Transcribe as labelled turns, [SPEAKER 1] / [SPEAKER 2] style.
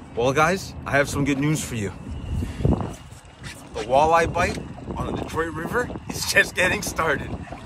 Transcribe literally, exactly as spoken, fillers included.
[SPEAKER 1] Well guys, I have some good news for you. The walleye bite on the Detroit River is just getting started.